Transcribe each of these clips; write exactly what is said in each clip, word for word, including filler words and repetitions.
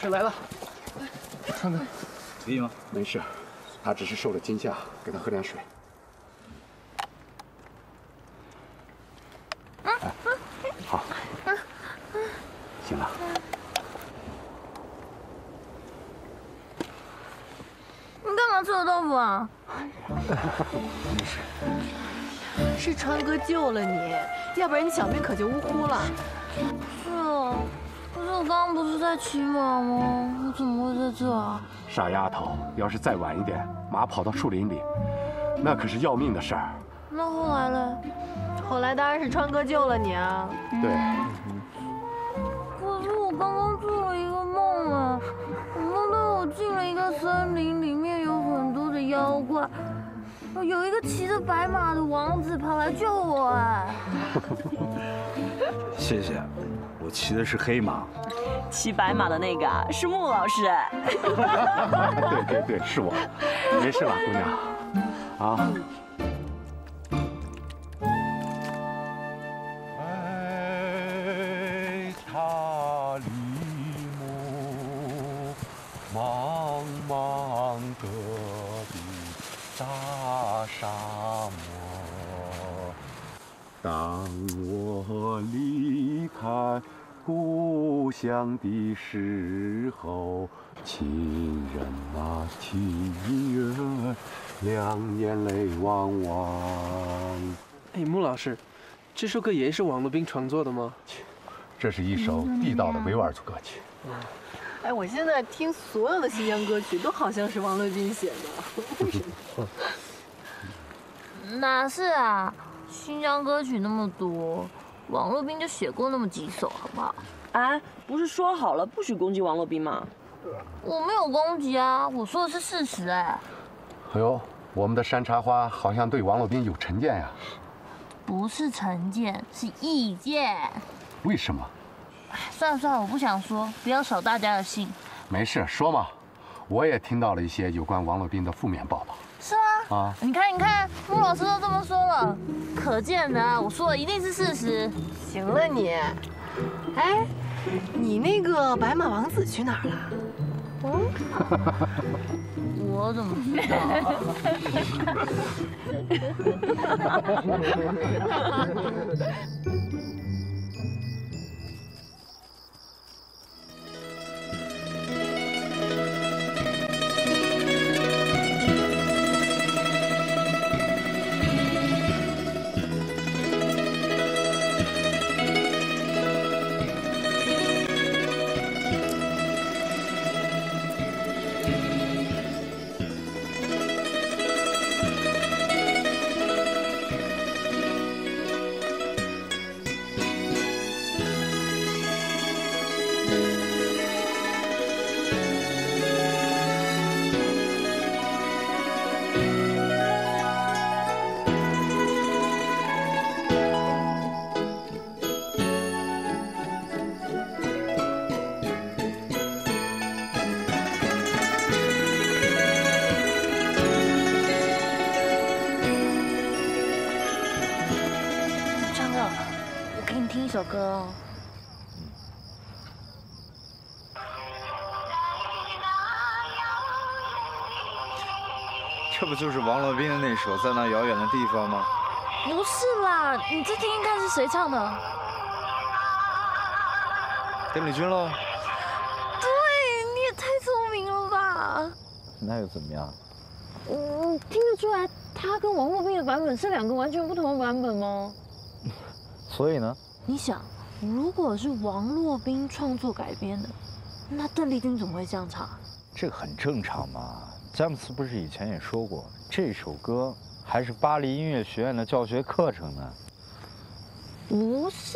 师来了， 川哥， 可以吗？ 没事，他只是受了惊吓，给他喝点水。哎，好，行了。 你干嘛吃我豆腐啊？ 没事。 是川哥救了你，要不然你小命可就呜呼了。 是啊，可是我刚刚不是在骑马吗？我怎么会在这啊？ 傻丫头，要是再晚一点，马跑到树林里，那可是要命的事儿。 那后来呢？ 后来当然是川哥救了你啊。 对。 可是我刚刚做了一个梦啊，我梦到我进了一个森林，里面有很多的妖怪。 有一个骑着白马的王子跑来救我，哎， 谢谢，我骑的是黑马， 骑白马的那个啊是穆老师，哎， 对对对，是我，没事了，姑娘，啊。哎，塔里木，茫茫戈壁。 大沙漠，当我离开故乡的时候，亲人啊，亲人，两眼泪汪汪。 哎，穆老师，这首歌也是王洛宾创作的吗？ 这是一首地道的维吾尔族歌曲。 嗯哎，我现在听所有的新疆歌曲都好像是王洛宾写的，为什么？ 哪是啊？新疆歌曲那么多，王洛宾就写过那么几首，好不好？ 哎，不是说好了不许攻击王洛宾吗？ 我没有攻击啊，我说的是事实哎。 哎呦，我们的山茶花好像对王洛宾有成见呀？ 不是成见，是意见。 为什么？ 算了算了，我不想说，不要扫大家的兴。 没事，说嘛。我也听到了一些有关王洛宾的负面报道。 是吗？啊，你看，你看，穆老师都这么说了，可见的，我说的一定是事实。 行了你，哎，你那个白马王子去哪儿了？ 嗯，我怎么知道？一首歌哦。 这不就是王洛宾的那首《在那遥远的地方》吗？ 不是啦，你再听听看是谁唱的。 邓丽君喽。 对，你也太聪明了吧？ 那又怎么样？ 嗯，听得出来他跟王洛宾的版本是两个完全不同的版本吗？ 所以呢？ 你想，如果是王洛宾创作改编的，那邓丽君怎么会这样唱？ 这个很正常嘛。詹姆斯不是以前也说过，这首歌还是巴黎音乐学院的教学课程呢。 不是，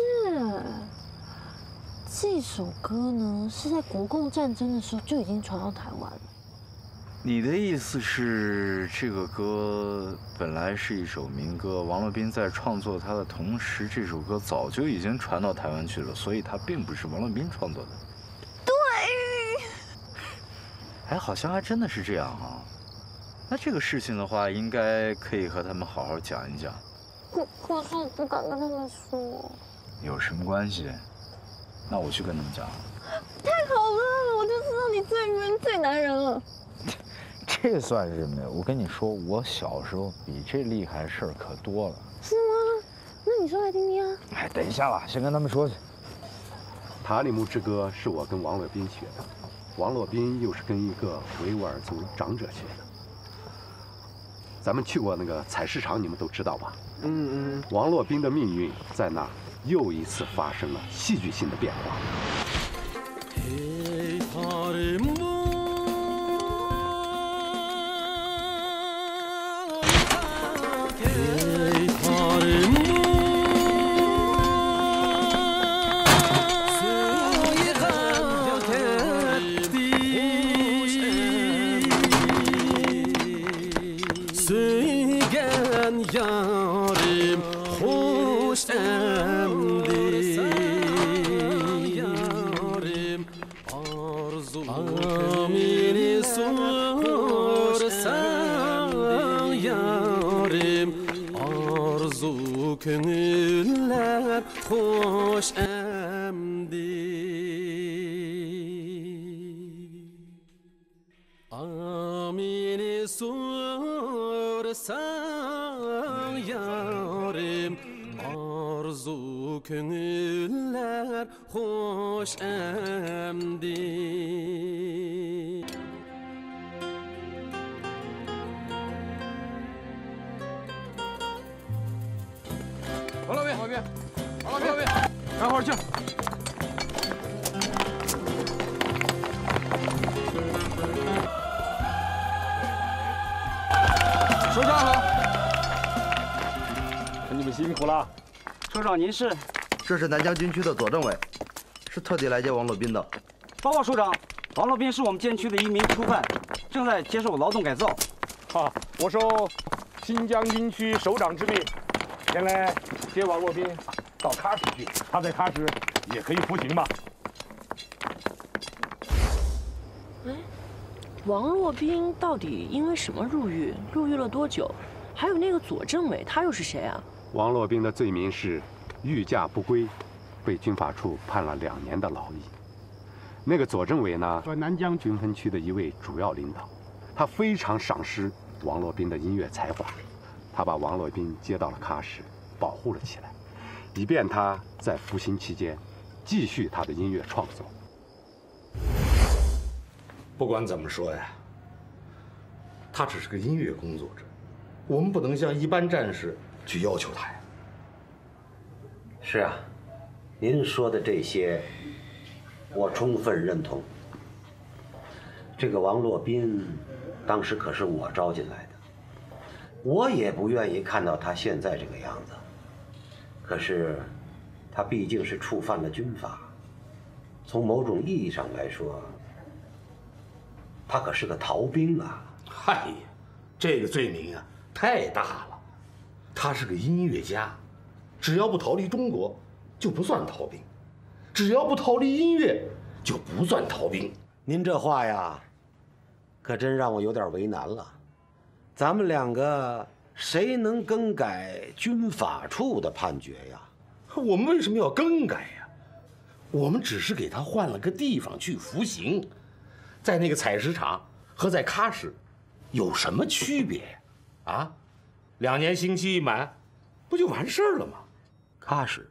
这首歌呢是在国共战争的时候就已经传到台湾了。 你的意思是，这个歌本来是一首民歌，王洛宾在创作它的同时，这首歌早就已经传到台湾去了，所以它并不是王洛宾创作的。 对。 哎，好像还真的是这样哈、啊。那这个事情的话，应该可以和他们好好讲一讲。 可可是我不敢跟他们说。 有什么关系？那我去跟他们讲。 太好了，我就知道你最晕最男人了。 这算什么呀？我跟你说，我小时候比这厉害的事儿可多了。 是吗？那你说来听听啊。 哎，等一下了，先跟他们说去。 塔里木之歌是我跟王洛宾学的，王洛宾又是跟一个维吾尔族长者学的。咱们去过那个采石场，你们都知道吧？ 嗯嗯。 王洛宾的命运在那儿又一次发生了戏剧性的变化。 Köngüller hoş emdi Amini sorsan yarim Arzu köngüller hoş emdi 王老兵，王老兵，王老兵，王老兵，赶会儿去！首长好，你们辛苦了。 首长您是？ 这是南疆军区的左政委，是特地来接王洛宾的。 报告首长，王洛宾是我们监区的一名囚犯，正在接受劳动改造。 好，我受新疆军区首长之命。 前来接王洛宾到喀什去，他在喀什也可以服刑吧？ 哎，王洛宾到底因为什么入狱？入狱了多久？还有那个左政委，他又是谁啊？ 王洛宾的罪名是御驾不归，被军法处判了两年的劳役。那个左政委呢，在南疆军分区的一位主要领导，他非常赏识王洛宾的音乐才华。 他把王洛宾接到了喀什，保护了起来，以便他在服刑期间继续他的音乐创作。 不管怎么说呀，他只是个音乐工作者，我们不能像一般战士去要求他呀。 是啊，您说的这些，我充分认同。这个王洛宾，当时可是我招进来的。 我也不愿意看到他现在这个样子，可是，他毕竟是触犯了军法，从某种意义上来说，他可是个逃兵啊！ 嗨呀，这个罪名啊太大了。他是个音乐家，只要不逃离中国，就不算逃兵；只要不逃离音乐，就不算逃兵。 您这话呀，可真让我有点为难了。 咱们两个谁能更改军法处的判决呀？ 我们为什么要更改呀？我们只是给他换了个地方去服刑，在那个采石场和在喀什有什么区别呀？啊，两年刑期一满，不就完事儿了吗？ 喀什，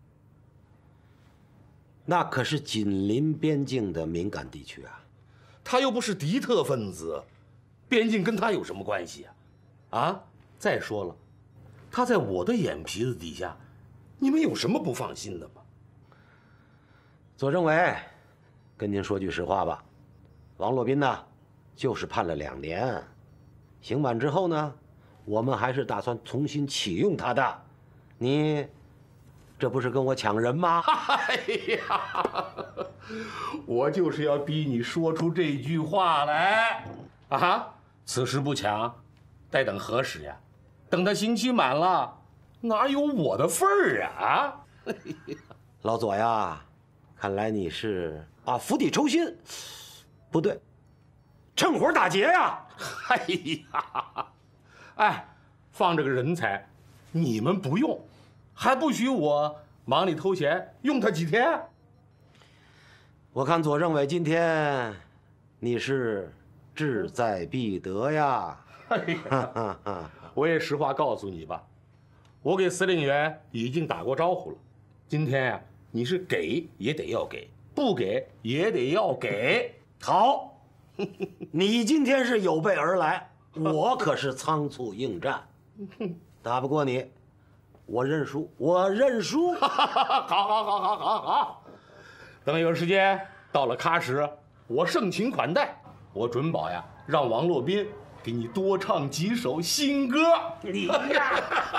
那可是紧邻边境的敏感地区啊。 他又不是敌特分子。 边境跟他有什么关系啊？啊！再说了，他在我的眼皮子底下，你们有什么不放心的吗？ 左政委，跟您说句实话吧，王洛宾呢，就是判了两年，刑满之后呢，我们还是打算重新启用他的。你这不是跟我抢人吗？ 哎呀，我就是要逼你说出这句话来啊！ 此时不抢，待等何时呀？等他刑期满了，哪有我的份儿啊？ 老左呀，看来你是啊釜底抽薪，不对，趁火打劫呀！ 哎呀，哎，放这个人才，你们不用，还不许我忙里偷闲用他几天？ 我看左政委今天你是志在必得呀。 哎呀，我也实话告诉你吧，我给司令员已经打过招呼了。今天呀、啊，你是给也得要给，不给也得要给。 好，你今天是有备而来，我可是仓促应战，打不过你，我认输，我认输。 好，好，好，好，好，好。等有时间到了喀什，我盛情款待，我准保呀，让王洛宾给你多唱几首新歌。 你呀。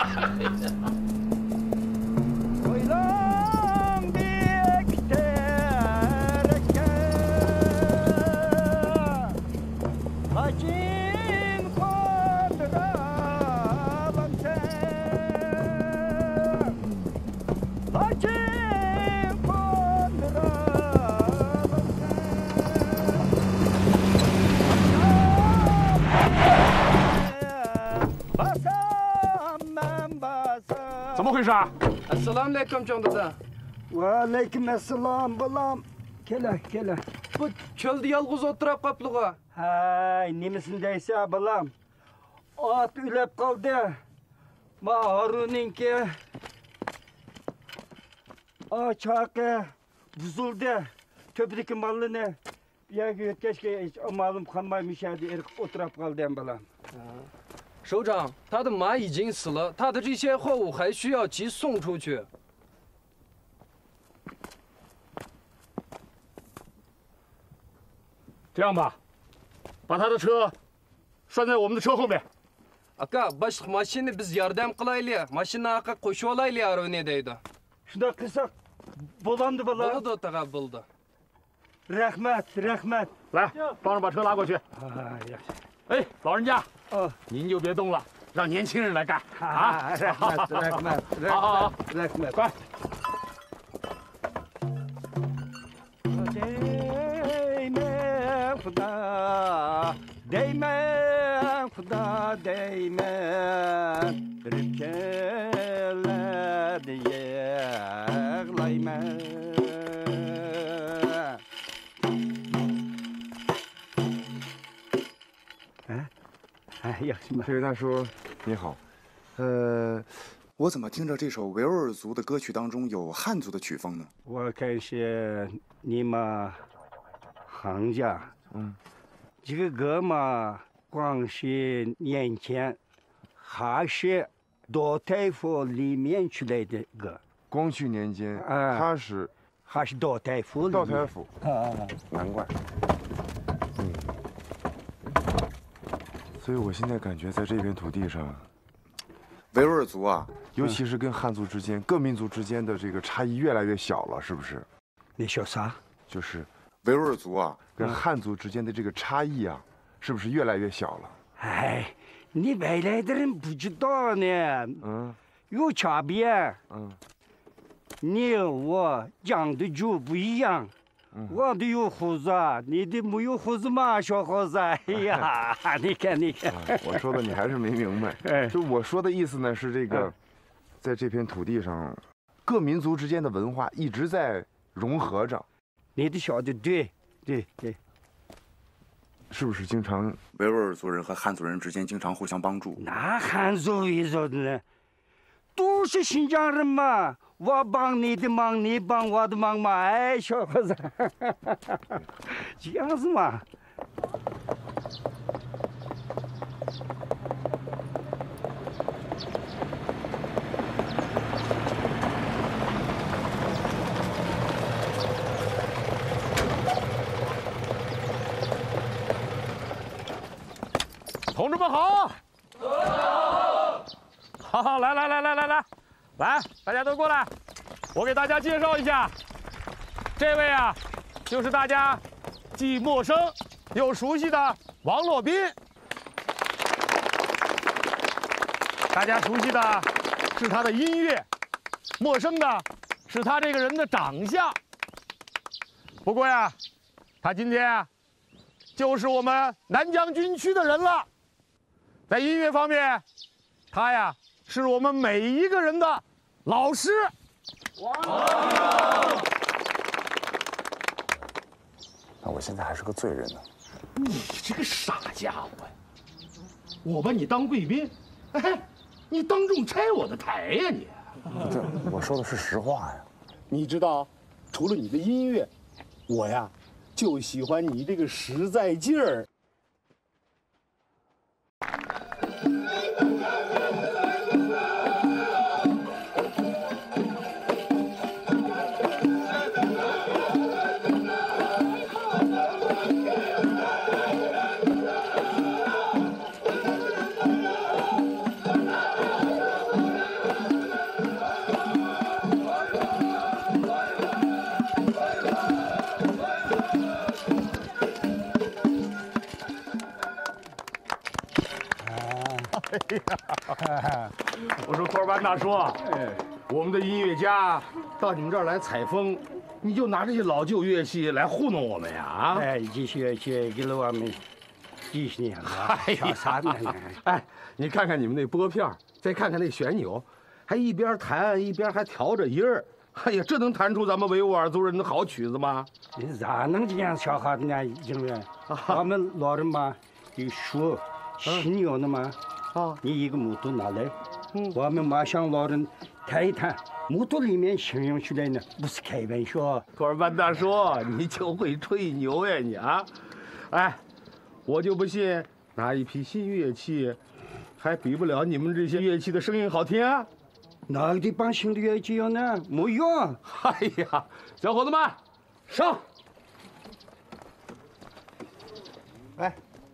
怎么回事啊？ Assalamu alaikum John dada. Wa alaikum assalam balam. Kela kela. Bu çölde yalğız oturup kaplığa. Hay, nemesin deyse balam. At ülep kaldı. Ma Harun'inki açakı buzuldu. Töpdeki malını bir keşke malum kalmaymış hadi erk oturup kaldı balam. 首长，他的马已经死了，他的这些货物还需要急送出去。 这样吧，把他的车拴在我们的车后面。 Aka, başlık maşini biz yardım kılaylı. Maşini aka koşu olaylı Aruni'deydi. Şunda kısak bulandı balam. Bunu da tabi buldu. Rahmet, rahmet. 来，帮着把车拉过去。 哎呀， 哎，老人家， 哦， 您就别动了，让年轻人来干啊！ rahmet, rahmet, 好好好， rahmet. 快！ Değme Huda, değme Huda, değme Rıpkele diye ağlayma. 这位大叔，你好，呃，我怎么听着这首维吾尔族的歌曲当中有汉族的曲风呢？ 我看是你们行家， 嗯， 这个歌嘛，光是年前还是到台府里面出来的歌。 光绪年间， 啊， 他是还是到台府里面。 到台府啊， 难怪。嗯。 所以我现在感觉在这片土地上，维吾尔族啊，尤其是跟汉族之间、各民族之间的这个差异越来越小了，是不是？ 你说啥？ 就是维吾尔族啊，跟汉族之间的这个差异啊，是不是越来越小了？ 哎，你外来的人不知道呢。 嗯， 有差别。 嗯， 你我讲的就不一样。 我的有胡子，你的没有胡子嘛，小伙子。哎呀，你看，你看， 我说的你还是没明白。就我说的意思呢，是这个，在这片土地上，各民族之间的文化一直在融合着。 你的说的对，对对。 是不是经常维吾尔族人和汉族人之间经常互相帮助？ 那汉族维族的呢，都是新疆人嘛。 我帮你的忙，你帮我的忙嘛，哎，小伙子，这样子嘛。 同志们好！好好，来来来来来来。 来，大家都过来，我给大家介绍一下，这位啊，就是大家既陌生又熟悉的王洛宾。大家熟悉的是他的音乐，陌生的是他这个人的长相。不过呀，他今天啊，就是我们南疆军区的人了。在音乐方面，他呀。 是我们每一个人的老师。 那我现在还是个罪人呢。 你这个傻家伙呀！我把你当贵宾，哎，你当众拆我的台呀你！ 这我说的是实话呀。 你知道，除了你的音乐，我呀就喜欢你这个实在劲儿。 我说托尔班大叔，哎，我们的音乐家到你们这儿来采风，你就拿这些老旧乐器来糊弄我们呀？啊！ 哎，这些乐器给了我们几十年了，小啥呢？ 哎，你看看你们那拨片，再看看那旋钮，还一边弹一边还调着音儿。哎呀，这能弹出咱们维吾尔族人的好曲子吗？ 你咋能这样小孩子呢？音乐，我们老人嘛，有说犀牛的嘛。 啊，你一个木头拿来，嗯，我们马上老人弹一弹，木头里面形容出来呢，不是开玩笑。 托尔班大叔，你就会吹牛呀你啊！哎，我就不信拿一批新乐器，还比不了你们这些乐器的声音好听啊！ 哪个地方新的乐器有呢？没用。 哎呀，小伙子们，上！来。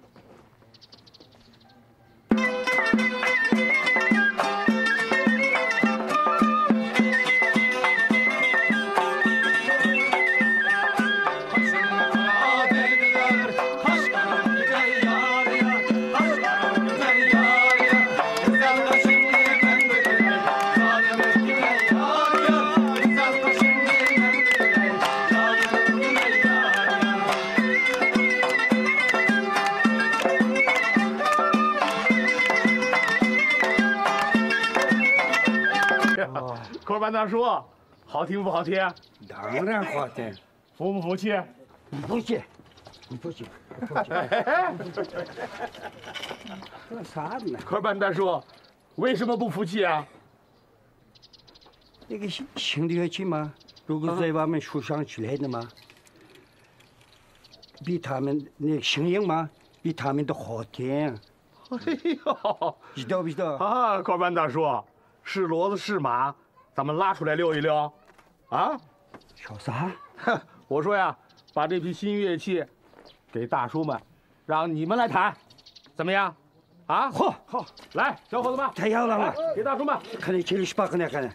托尔班大叔，好听不好听？ 当然好听， 服不服气？ 你不气，你不气，不气。说啥呢？ 托尔班大叔，为什么不服气啊？ 那个新新的乐器嘛，如果在我们树上出来的嘛，比他们那个声音嘛，比他们都好听。 哎呦， 知道不知道？ 啊，托尔班大叔，是骡子是马？ 咱们拉出来溜一溜，啊？ 说啥？ 我说呀，把这批新乐器给大叔们，让你们来弹，怎么样？啊？ 好，好， 来，小伙子们， 太好了， 给大叔们， 看你这里是把个那看。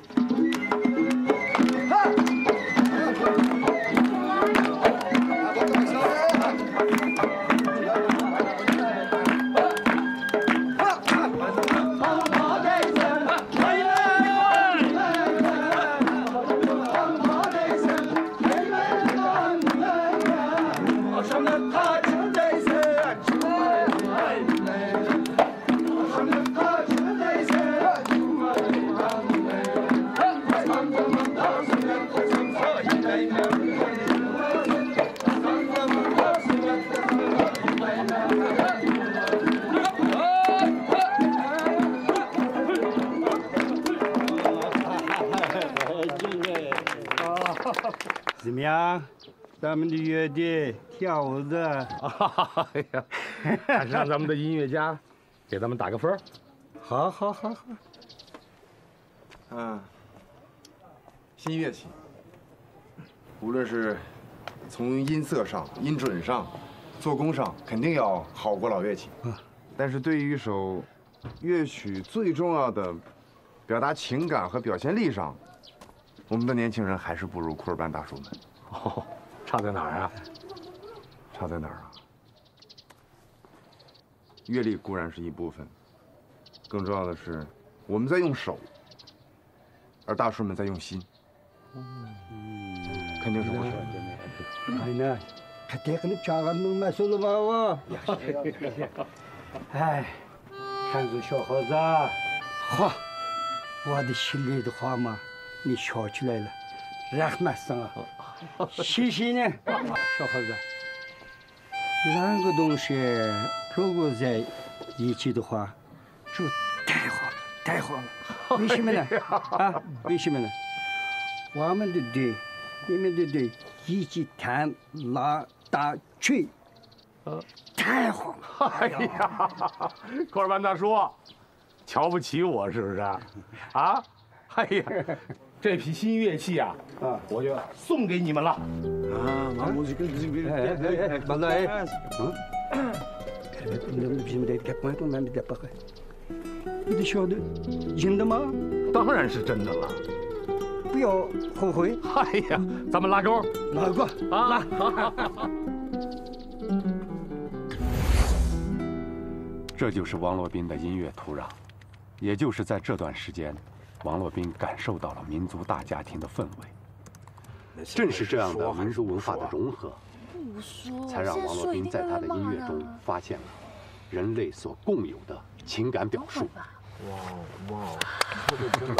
怎么样？咱们的乐队跳舞的， 哎呀，还是让咱们的音乐家给咱们打个分。 好，好，好，好。 嗯，新乐器，无论是从音色上、音准上、做工上，肯定要好过老乐器。但是对于一首乐曲最重要的表达情感和表现力上，我们的年轻人还是不如库尔班大叔们。 哦，差在哪儿啊？ 差在哪儿啊？阅历固然是一部分，更重要的是我们在用手，而大叔们在用心。嗯，肯定是不同。 哎呢，他这个你讲个弄嘛说了嘛我。哎，看着小伙子，好，我的心里的话嘛，你说出来了，rahmat生啊。 谢谢你，小伙子。两个东西如果在一起的话，就太好了，太好了。为什么呢？啊，为什么呢？我们的队，你们的队一起弹拉打吹，呃，太好了。 哎呀，科尔班大叔，瞧不起我是不是？啊？哎呀，这批新乐器啊，啊，我就送给你们了。啊，马木是跟这边，哎哎哎，马来，嗯， 你晓得真的吗？ 当然是真的了。 不要后悔。 哎呀，咱们拉钩， 拉钩啊！ 这就是王洛宾的音乐土壤，也就是在这段时间，王洛宾感受到了民族大家庭的氛围。正是这样的民族文化的融合，才让王洛宾在他的音乐中发现了人类所共有的情感表述。 哇哇，这个真的。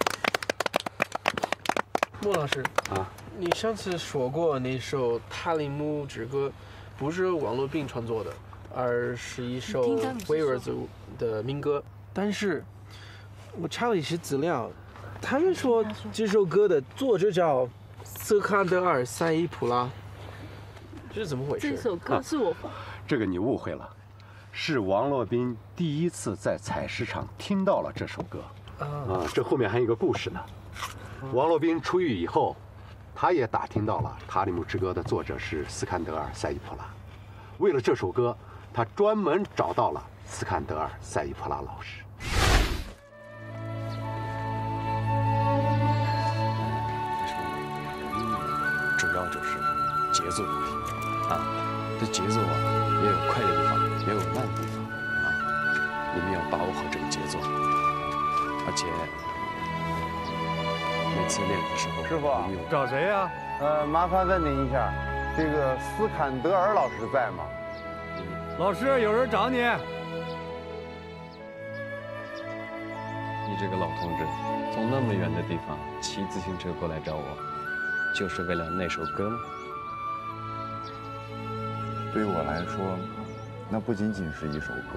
莫老师啊，你上次说过那首《塔里木之歌》，不是王洛宾创作的，而是一首维吾尔族的民歌。但是，我查了一些资料，他们说这首歌的作者叫斯堪德尔·赛伊普拉，这是怎么回事？ 这首歌是我、 啊，这个你误会了，是王洛宾第一次在采石场听到了这首歌啊。啊，这后面还有一个故事呢。王洛宾出狱以后，他也打听到了《塔里木之歌》的作者是斯堪德尔·赛伊普拉。为了这首歌，他专门找到了斯堪德尔·赛伊普拉老师。 主要就是节奏问题啊，这节奏啊也有快的地方，也有慢的地方啊，你们要把握好这个节奏，而且。每次练的时候， 师傅找谁呀？呃，麻烦问您一下，这个斯坎德尔老师在吗？ 老师，有人找你。 你这个老同志，从那么远的地方骑自行车过来找我，就是为了那首歌吗？ 对我来说，那不仅仅是一首歌，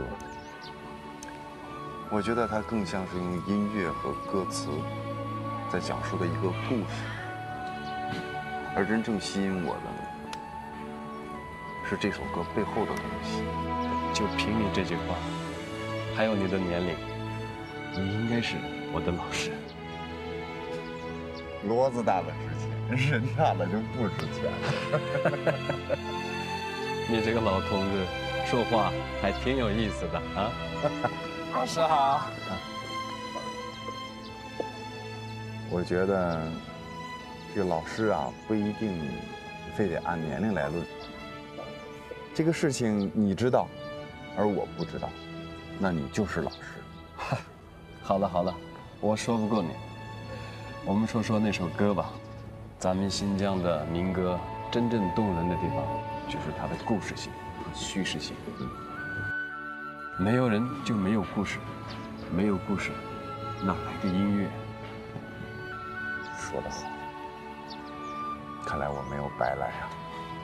我觉得它更像是用音乐和歌词。在讲述的一个故事，而真正吸引我的是这首歌背后的东西。 就凭你这句话，还有你的年龄，你应该是我的老师。 骡子大了值钱，人大了就不值钱了。 你这个老同志说话还挺有意思的啊！ 老师好。 我觉得这个老师啊，不一定非得按年龄来论。这个事情你知道，而我不知道，那你就是老师。 好了好了，我说不过你。我们说说那首歌吧。咱们新疆的民歌真正动人的地方，就是它的故事性和叙事性。没有人就没有故事，没有故事，哪来的音乐？ 说得好，看来我没有白来啊。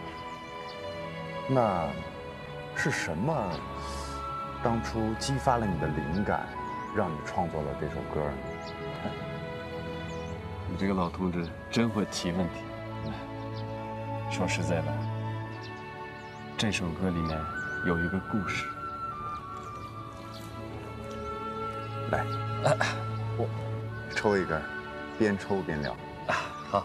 那是什么当初激发了你的灵感，让你创作了这首歌呢？ 你这个老同志真会提问题。说实在的，这首歌里面有一个故事。 来，我抽一根。边抽边聊啊，好。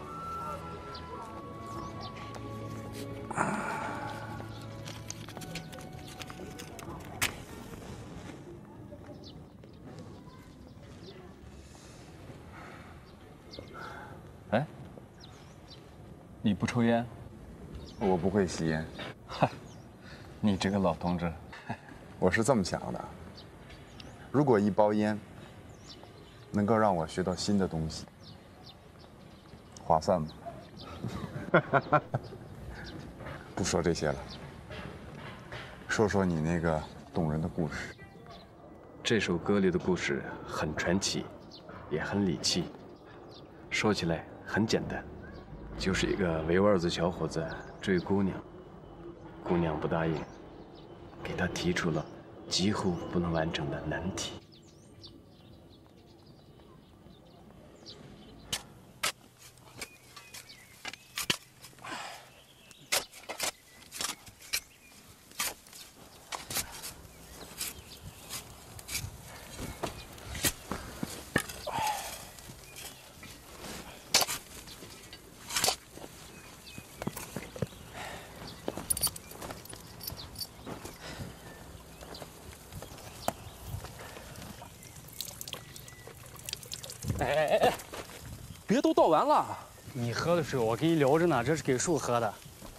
哎，你不抽烟？ 我不会吸烟。 嗨，你这个老同志， 我是这么想的：如果一包烟能够让我学到新的东西。划算吗？不说这些了，说说你那个动人的故事。 这首歌里的故事很传奇，也很理气，说起来很简单， 就是一个维吾尔族小伙子追姑娘，姑娘不答应，给他提出了几乎不能完成的难题。 哎哎哎，别都倒完了！ 你喝的水我给你留着呢，这是给树喝的。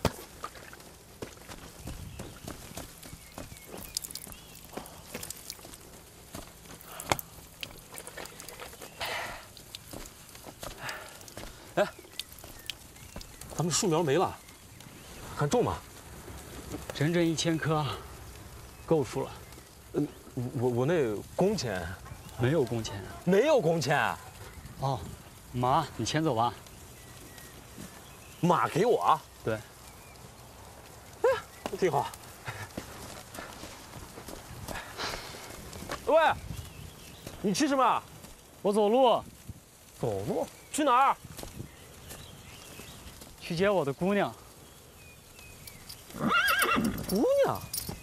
哎，咱们树苗没了，还种吗？ 整整一千棵，够数了。 嗯，我我那工钱。 没有工钱， 没有工钱。 哦，马，你牵走吧。 马给我？ 对。 哎，挺好。喂，你吃什么？ 我走路。 走路？去哪儿？ 去接我的姑娘。 姑娘？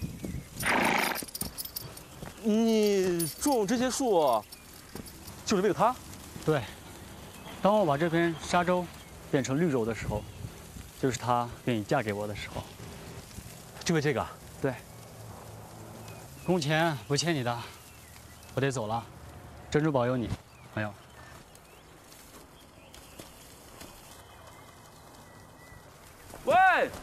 你种这些树，就是为了她？ 对。当我把这片沙洲变成绿洲的时候，就是她愿意嫁给我的时候。 就为这个？ 对。工钱不欠你的，我得走了。珍珠保佑你，朋友。 喂，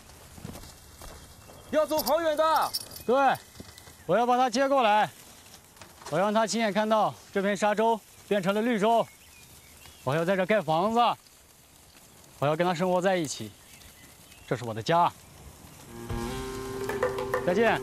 要走好远的。 对，我要把她接过来。 我让他亲眼看到这片沙洲变成了绿洲，我要在这盖房子，我要跟他生活在一起，这是我的家。再见。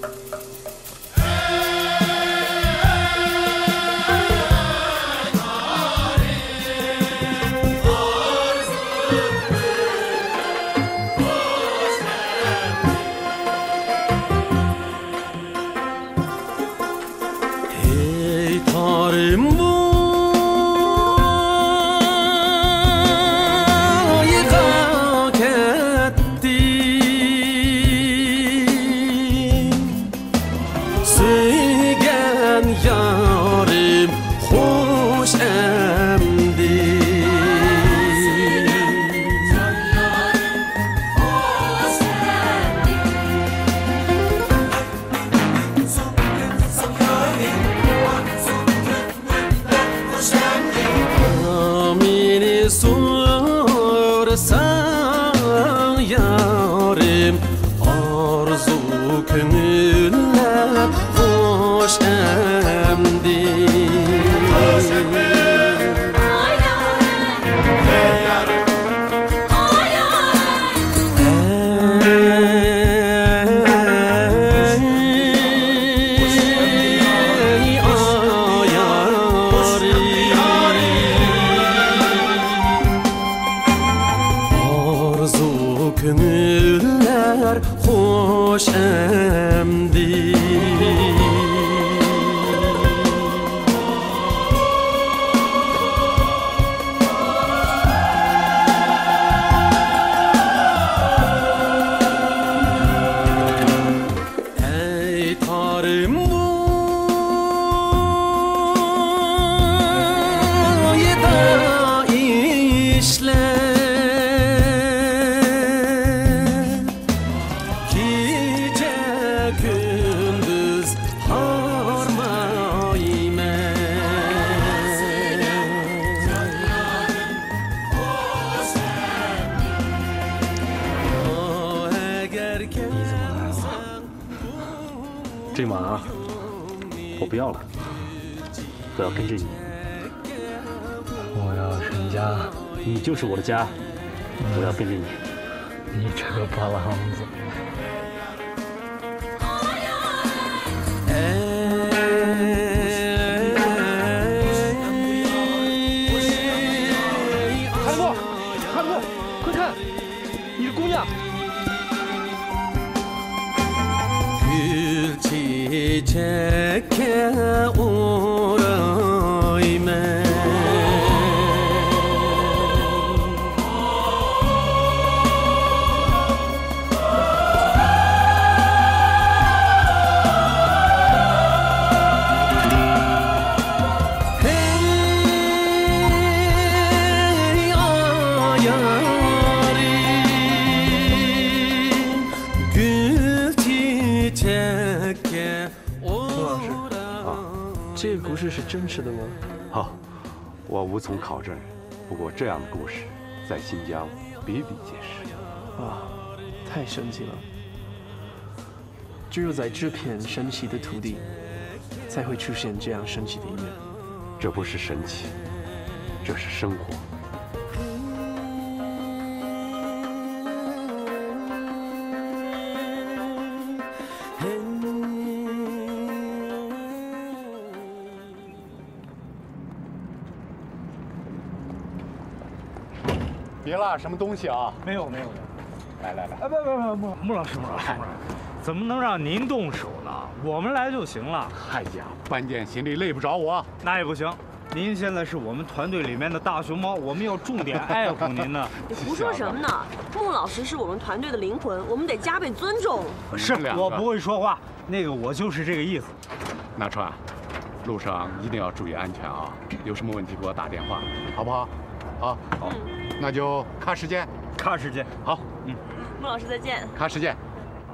这马我不要了，我要跟着你。 我要成家， 你就是我的家，我要跟着你。 你这个八郎子。 看路，看路，快看！ tekke uğrayme 这个故事是真实的吗？ 好，我无从考证。不过这样的故事在新疆比比皆是。 啊，太神奇了！只有在这片神奇的土地，才会出现这样神奇的音乐。 这不是神奇，这是生活。 别了，什么东西啊？ 没有，没有，没有。 来来来， 哎，不不不，穆穆老师，穆老师，怎么能让您动手呢？我们来就行了。 哎呀，搬件行李累不着我。 那也不行，您现在是我们团队里面的大熊猫，我们要重点爱护您呢。 你胡说什么呢？穆老师是我们团队的灵魂，我们得加倍尊重。 是，我不会说话，那个我就是这个意思。 那川，路上一定要注意安全啊！有什么问题给我打电话，好不好？好，好。嗯那就看时间， 看时间。 好，嗯， 穆老师再见。 看时间。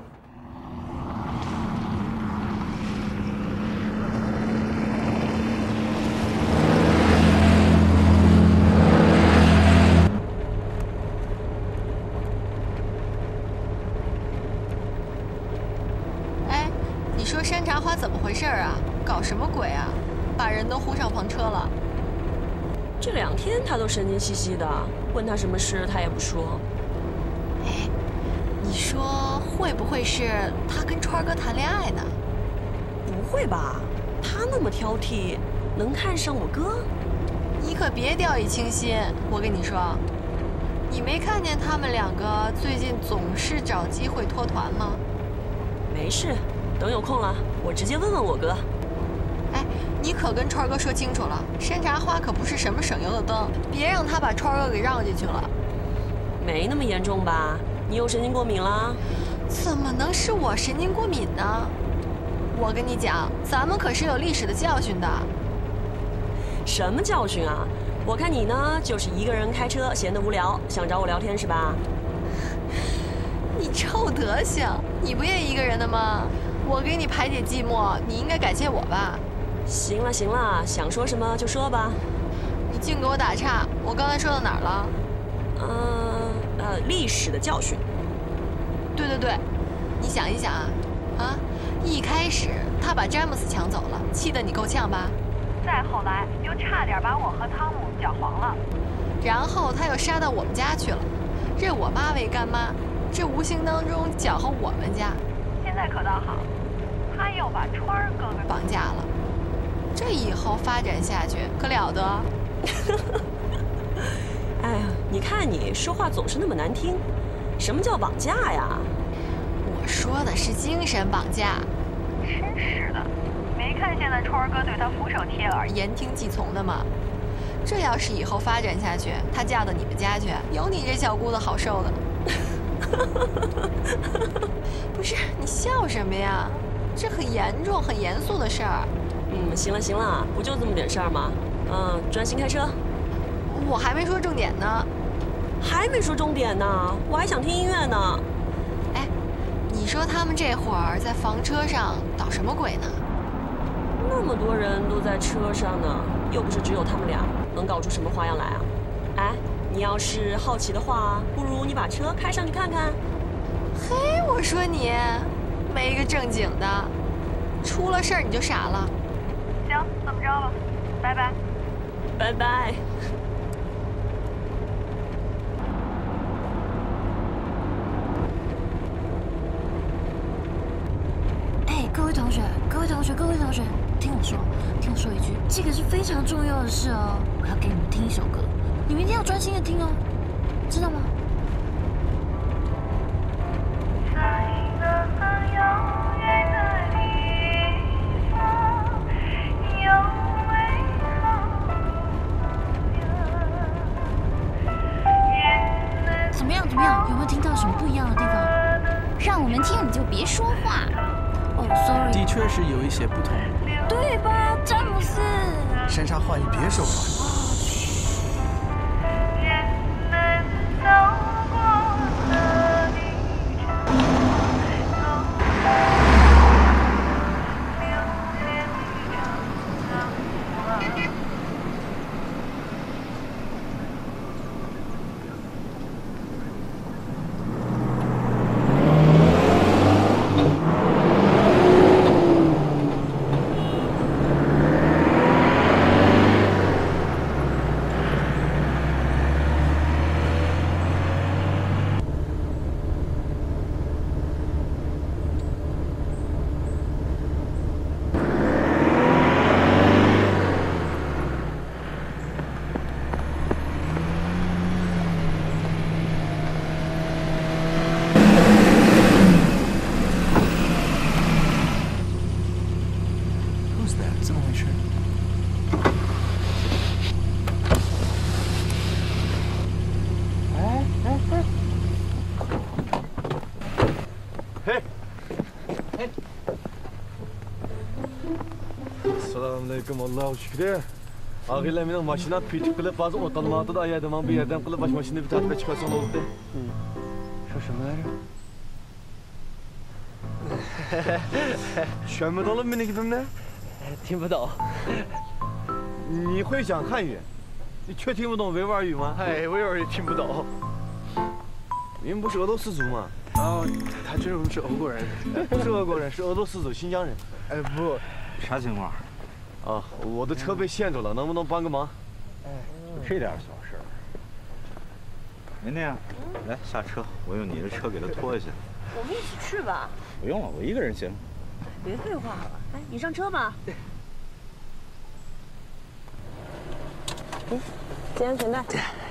哎，你说山茶花怎么回事啊？搞什么鬼啊？把人都呼上篷车了。 这两天他都神经兮兮的，问他什么事他也不说。 哎，你说会不会是他跟川哥谈恋爱呢？ 不会吧？他那么挑剔，能看上我哥？ 你可别掉以轻心，我跟你说，你没看见他们两个最近总是找机会脱团吗？ 没事，等有空了，我直接问问我哥。 哎，你可跟川哥说清楚了，山茶花可不是什么省油的灯，别让他把川哥给让进去了。 没那么严重吧？你有神经过敏了？ 怎么能是我神经过敏呢？我跟你讲，咱们可是有历史的教训的。 什么教训啊？我看你呢，就是一个人开车，闲得无聊，想找我聊天是吧？ 你臭德行，你不也一个人的吗？我给你排解寂寞，你应该感谢我吧？ 行了行了，想说什么就说吧。 你净给我打岔，我刚才说到哪儿了？ 嗯呃, 呃，历史的教训。 对对对，你想一想啊，啊，一开始他把詹姆斯抢走了，气得你够呛吧？ 再后来又差点把我和汤姆搅黄了。 然后他又杀到我们家去了，认我妈为干妈，这无形当中搅和我们家。 现在可倒好，他又把川儿哥给绑架了。这以后发展下去可了得！ 哎呀，你看你说话总是那么难听，什么叫绑架呀？ 我说的是精神绑架。 真是的，没看现在川儿哥对他俯首帖耳、 言听计从的吗？这要是以后发展下去，他嫁到你们家去，有你这小姑子好受的。不是，你笑什么呀？这很严重、很严肃的事儿。 嗯，行了行了，不就这么点事儿吗？嗯，专心开车。 我还没说重点呢。 还没说重点呢，我还想听音乐呢。 哎，你说他们这会儿在房车上捣什么鬼呢？ 那么多人都在车上呢，又不是只有他们俩，能搞出什么花样来啊？哎，你要是好奇的话，不如你把车开上去看看。 嘿，我说你没个正经的，出了事儿你就傻了。 行，这么着吧，拜拜。 拜拜。 哎，各位同学，各位同学，各位同学，听我说，听我说一句，这个是非常重要的事哦。我要给你们听一首歌，你们一定要专心的听哦，知道吗？ 在一个很遥远的地方。 是有一些不同， 对吧，詹姆斯？ 山茶话你别说话。 Selamünaleyküm, Allah'a şükür. Ağıyla benim maşına pitik kılıp bazı otanmadı da ayadım bir yerden kılıp baş maşını bir tatile çıkarsan oldu. Şaşırma ya. 全部都了没那个怎么呢？听不懂。你会讲汉语？你却听不懂维吾尔语吗？哎，维吾尔语听不懂。你们不是俄罗斯族吗？ 哦，他这种是俄国人， 不是俄国人，是俄罗斯族新疆人。 哎，不， 啥情况？啊，我的车被陷住了，能不能帮个忙？ 哎，这点小事。宁宁，来下车，我用你的车给他拖下去。 我们一起去吧。 不用了，我一个人行。 别废话了，哎，你上车吧。嗯，系安全带。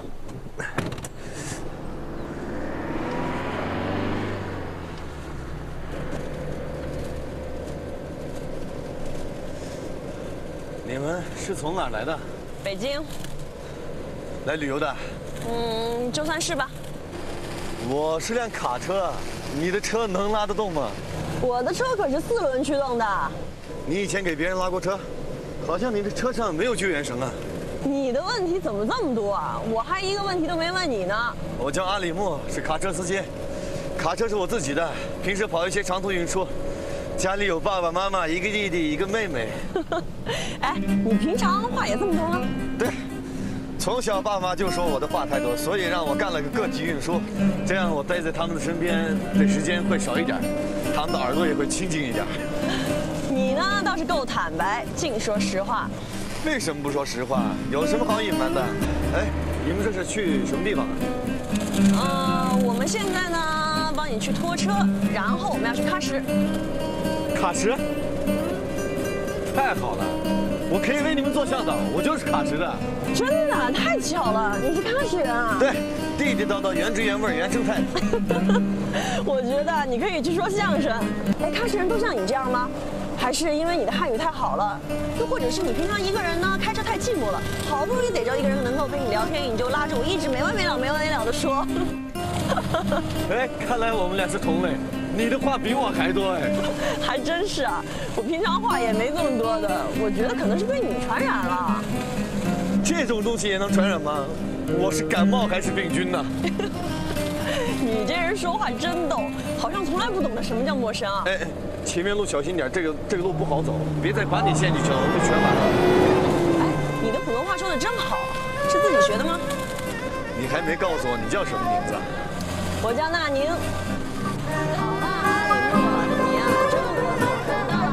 你们是从哪儿来的？ 北京。 来旅游的？ 嗯，就算是吧。 我是辆卡车，你的车能拉得动吗？ 我的车可是四轮驱动的。 你以前给别人拉过车？好像你的车上没有救援绳啊。 你的问题怎么这么多啊？我还一个问题都没问你呢。 我叫阿里木，是卡车司机。卡车是我自己的，平时跑一些长途运输。家里有爸爸妈妈，一个弟弟，一个妹妹。 哎，你平常话也这么多吗？ 对，从小爸妈就说我的话太多，所以让我干了个个体运输，这样我待在他们的身边的时间会少一点，他们的耳朵也会清静一点。 你呢倒是够坦白，净说实话。 为什么不说实话？有什么好隐瞒的？哎，你们这是去什么地方啊？ 呃，我们现在呢帮你去拖车，然后我们要去喀什。 喀什？太好了，我可以为你们做向导，我就是喀什的。 真的？太巧了，你是喀什人啊？ 对，地地道道、原汁原味、原生态。 我觉得你可以去说相声。哎，喀什人都像你这样吗？还是因为你的汉语太好了？又或者是你平常一个人呢，开车太寂寞了，好不容易逮着一个人能够跟你聊天，你就拉着我一直没完没了、没完没了的说。 哎，看来我们俩是同类。你的话比我还多哎， 还真是啊！我平常话也没这么多的，我觉得可能是被你传染了。 这种东西也能传染吗？我是感冒还是病菌呢？ 你这人说话真逗，好像从来不懂得什么叫陌生啊！ 哎，前面路小心点，这个这个路不好走，别再把你陷进去了，我们全完了。 哎，你的普通话说的真好，是自己学的吗？ 你还没告诉我你叫什么名字？ 我叫纳宁。好了，阿里木，你呀真我做得到。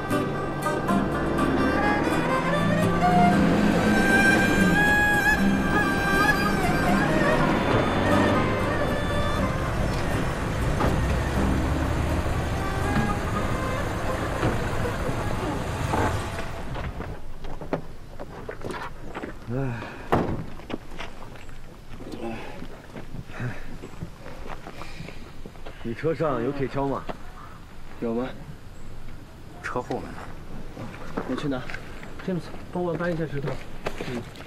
你车上有铁锹吗？ 有吗？ 车后面呢。 我去拿。詹姆斯，帮我搬一下石头。嗯。